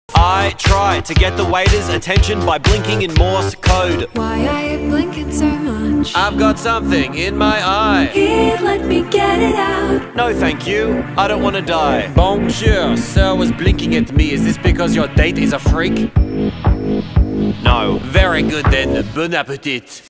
I try to get the waiter's attention by blinking in Morse code. Why are you blinking so much? I've got something in my eye. Here, let me get it out. No thank you, I don't want to die. Bonjour, sir was blinking at me. Is this because your date is a freak? No. Very good then, bon appetit.